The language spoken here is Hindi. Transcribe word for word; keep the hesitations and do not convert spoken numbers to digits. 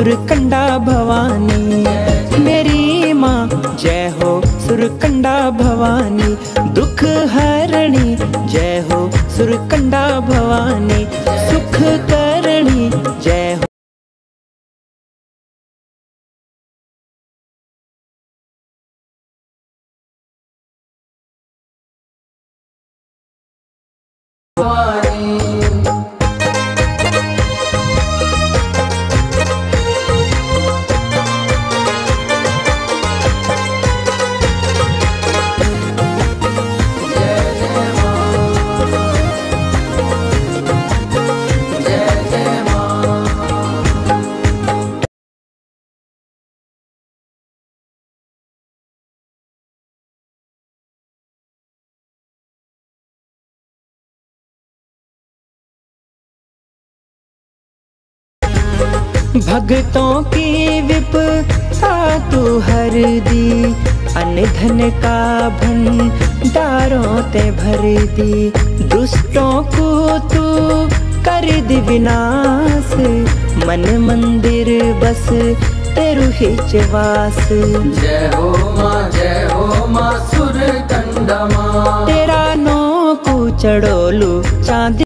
सुरकंडा भवानी। मेरी माँ जय हो सुरकंडा भवानी। दुख हरणी जय हो सुरकंडा भवानी। सुख करणी जय हो। भक्तों की विपदा तू हर दी। अन्न धन का भंडारों ते भर दी। दुष्टों को तू कर दी विनाश। मन मंदिर बस तेरु हिच वास। जय हो माँ जय हो माँ सुरकंडा माँ। तेरा नो को चढ़ोलू चांद